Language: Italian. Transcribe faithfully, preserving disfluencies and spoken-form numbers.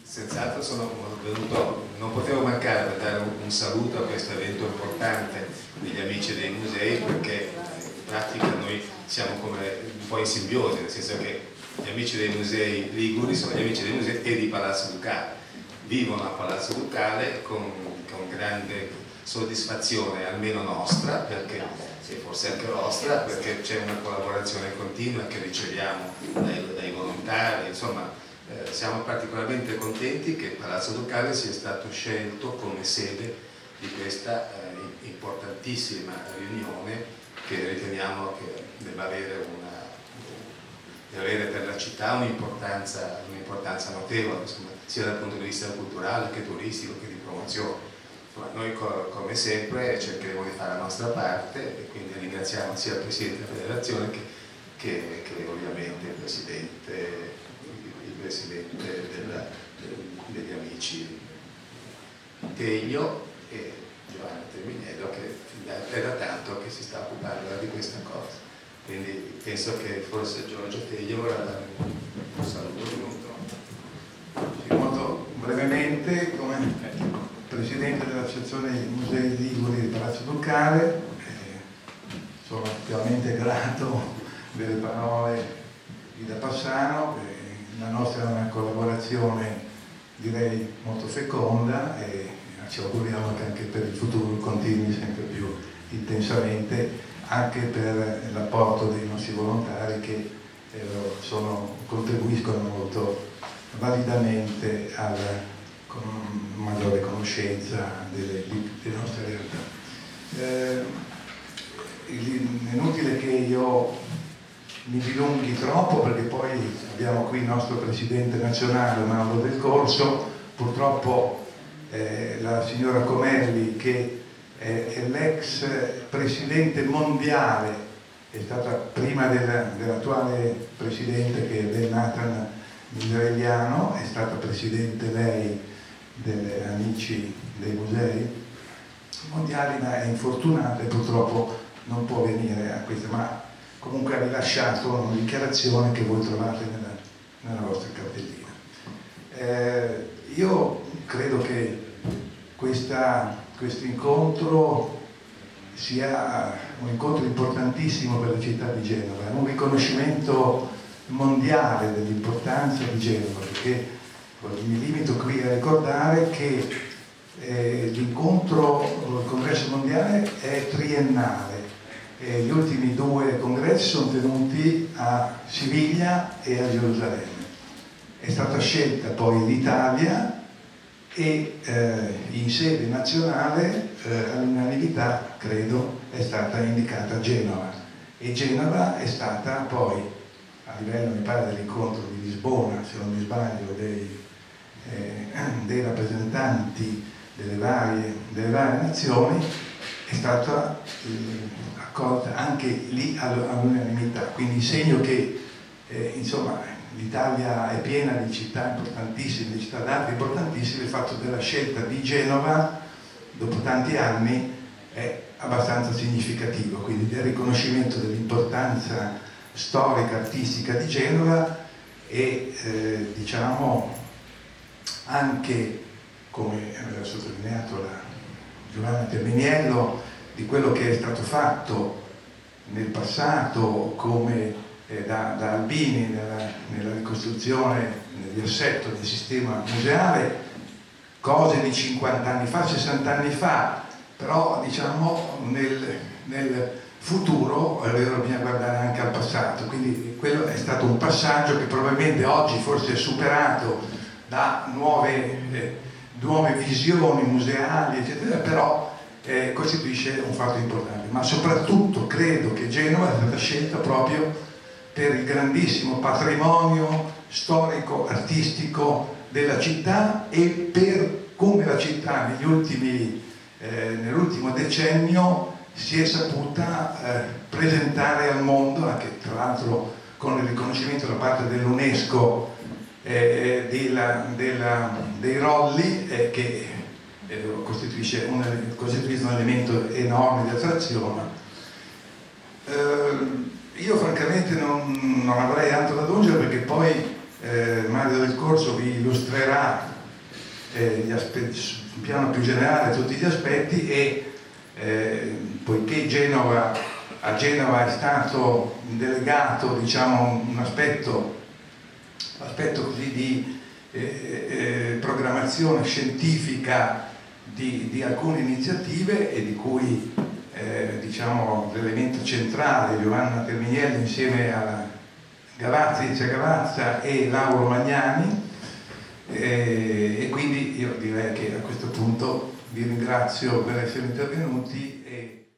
senz'altro sono venuto, non potevo mancare per dare un, un saluto a questo evento importante degli amici dei musei, perché in pratica noi siamo come un po' in simbiosi, nel senso che gli amici dei musei liguri sono gli amici dei musei e di Palazzo Ducale, vivono a Palazzo Ducale con, con grande soddisfazione, almeno nostra, perché e forse anche vostra, perché c'è una collaborazione continua che riceviamo dai, dai volontari, insomma eh, siamo particolarmente contenti che Palazzo Ducale sia stato scelto come sede di questa eh, importantissima riunione che riteniamo che debba avere, una, deve avere per la città un'importanza un'importanza notevole, insomma, sia dal punto di vista culturale che turistico che di promozione. Noi come sempre cercheremo di fare la nostra parte e quindi ringraziamo sia il Presidente della Federazione che, che, che ovviamente il Presidente, il Presidente della, degli amici Teglio e Giovanni Terminiello, che è da tanto che si sta occupando di questa cosa. Quindi penso che forse Giorgio Teglio vorrà dare un saluto. Molto brevemente, come Presidente dell'Associazione Musei Liguri di Palazzo Ducale, eh, sono veramente grato delle parole di Da Passano, eh, la nostra è una collaborazione direi molto feconda e ci auguriamo che anche per il futuro continui sempre più intensamente, anche per l'apporto dei nostri volontari che eh, sono, contribuiscono molto validamente alla con maggiore conoscenza delle, delle nostre realtà. Eh, è inutile che io mi dilunghi troppo perché poi abbiamo qui il nostro Presidente nazionale Mauro Del Corso, purtroppo eh, la signora Comelli che è, è l'ex Presidente mondiale, è stata prima dell'attuale Presidente che è del Nathan Minerelliano, è stata Presidente lei degli amici dei musei mondiali, ma è infortunata e purtroppo non può venire a questa, ma comunque ha rilasciato una dichiarazione che voi trovate nella, nella vostra cartellina. Eh, io credo che questo incontro sia un incontro importantissimo per la città di Genova, è un riconoscimento mondiale dell'importanza di Genova, perché mi limito qui a ricordare che eh, l'incontro, il congresso mondiale è triennale e gli ultimi due congressi sono tenuti a Siviglia e a Gerusalemme. È stata scelta poi l'Italia e eh, in sede nazionale eh, all'unanimità, credo, è stata indicata Genova e Genova è stata poi a livello, mi pare, dell'incontro di Lisbona, se non mi sbaglio, dei Eh, dei rappresentanti delle varie, delle varie nazioni, è stata eh, accolta anche lì all'unanimità, quindi segno che eh, insomma l'Italia è piena di città importantissime, di città d'arte importantissime. Il fatto della scelta di Genova dopo tanti anni è abbastanza significativo, quindi del riconoscimento dell'importanza storica, artistica di Genova e eh, diciamo anche, come aveva sottolineato la Giovanna Terminiello, di quello che è stato fatto nel passato come eh, da, da Albini nella, nella ricostruzione, nel riassetto del sistema museale, cose di cinquanta anni fa, sessanta anni fa, però diciamo nel, nel futuro è vero, bisogna guardare anche al passato, quindi quello è stato un passaggio che probabilmente oggi forse è superato da nuove, eh, nuove visioni museali, eccetera, però eh, costituisce un fatto importante. Ma soprattutto credo che Genova è stata scelta proprio per il grandissimo patrimonio storico, artistico della città e per come la città negli ultimi, eh, nell'ultimo decennio si è saputa eh, presentare al mondo, anche tra l'altro con il riconoscimento da parte dell'UNESCO Eh, della, della, dei rolli eh, che eh, costituisce un, costituisce un elemento enorme di attrazione. Eh, io francamente non, non avrei altro da aggiungere perché poi eh, Mario Del Corso vi illustrerà eh, gli aspetti, sul piano più generale tutti gli aspetti e eh, poiché Genova, a Genova è stato delegato, diciamo, un aspetto, aspetto così di eh, eh, programmazione scientifica di, di alcune iniziative e di cui eh, diciamo, l'elemento centrale Giovanna Terminielli insieme a Gavazzi, Cia Gavazza e Lauro Magnani, eh, e quindi io direi che a questo punto vi ringrazio per essere intervenuti e